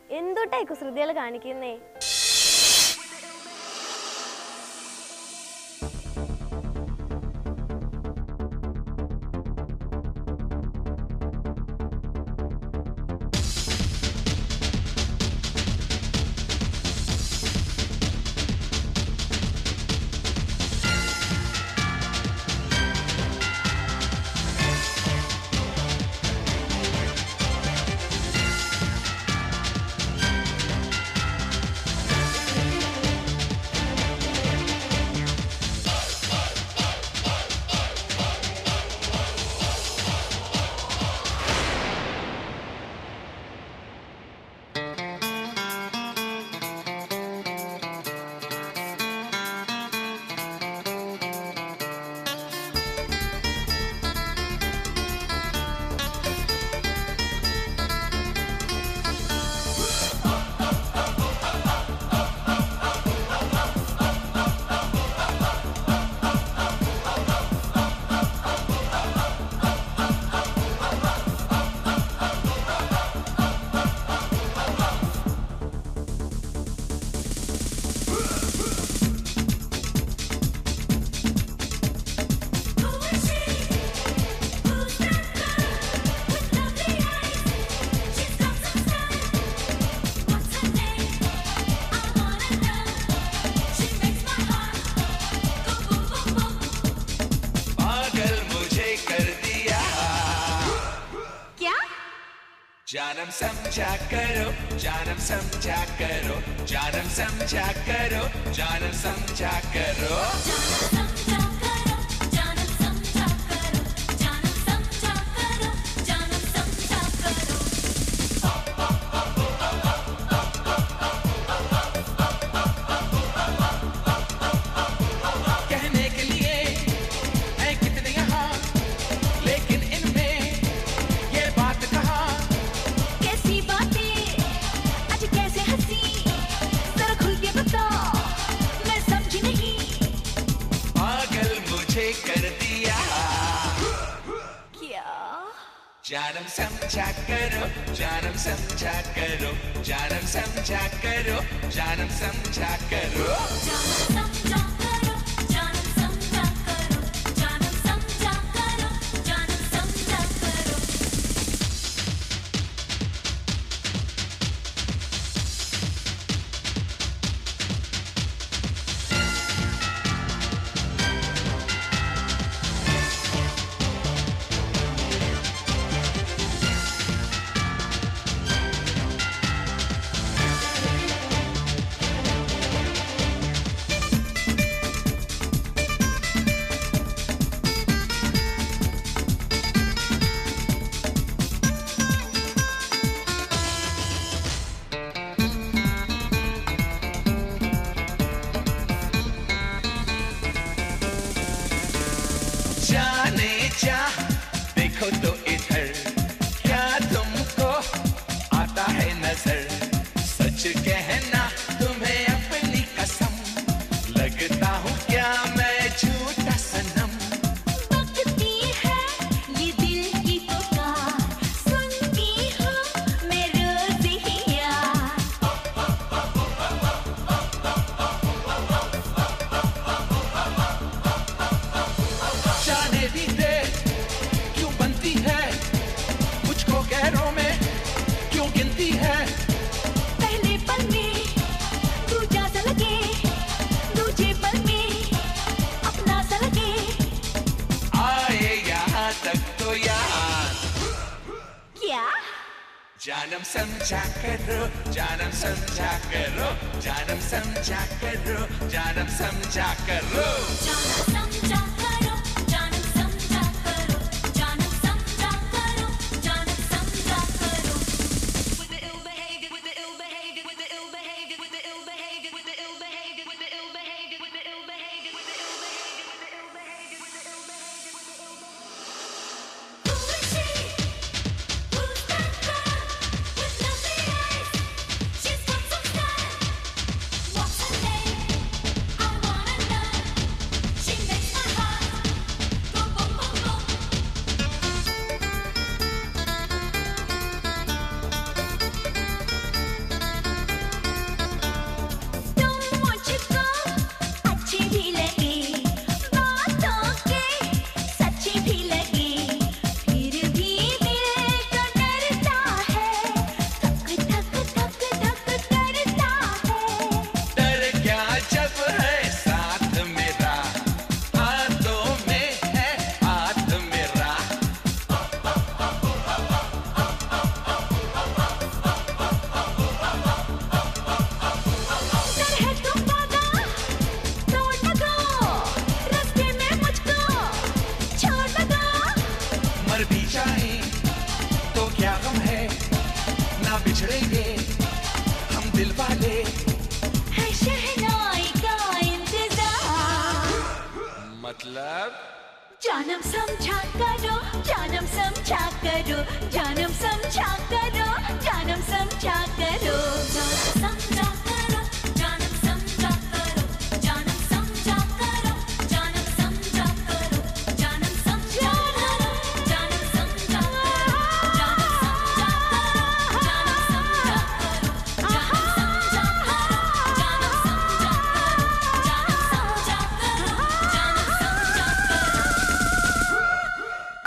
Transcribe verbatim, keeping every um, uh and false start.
എന്തുട്ടാ ഈ കുസൃതികൾ കാണിക്കുന്നേ? जानम समझा करो, जानम समझा करो, जानम समझा करो, जानम समझा करो, जानम समझा करो, जानम समझा करो, जानम समझा करो, जानम समझा करो। कहने के लिए है कितने यहाँ, लेकिन इनमें ये बात कहा। कर दिया क्या? जानम समझा करो, जानम समझा करो, जानम समझा करो, जानम समझा करो, जानम समझा करो, जानम समझा करो, जानम समझा करो, जानम समझा करो। देखो तो इधर, क्या तुमको आता है नजर? सच कहना तुम्हें अपनी कसम, लगता हूँ क्या मैं झूठा सनम? बकती है ये दिल की पुकार, सुनती हूँ मैं रोज ही यार। जाने भी दे क्यों बनती है, मुझको गैरों में क्यों गिनती है? पहले पल में दूजा सा लगे, दूजे पल में अपना सा लगे। आए यहाँ तक तो यार क्या? जानम समझा करो, जानम समझा करो, जानम समझा करो, जानम समझा करो, जानम समझा करो, जानम समझा करो, जानम समझा करो, जानम समझा करो। With the ill behavior, with the ill behavior, with the ill behavior, with the ill behavior, with the ill behavior, with the ill behavior, with the ill behavior, with the ill behavior, with the ill behavior, with the ill behavior, with the ill behavior. Who is she? Who's that girl with lovely eyes? She's got some style. What's her name? I wanna know. She makes my heart मतलब जानम समझा करो, जानम समझा करो, जानम समझा करो, जानम समझा करो।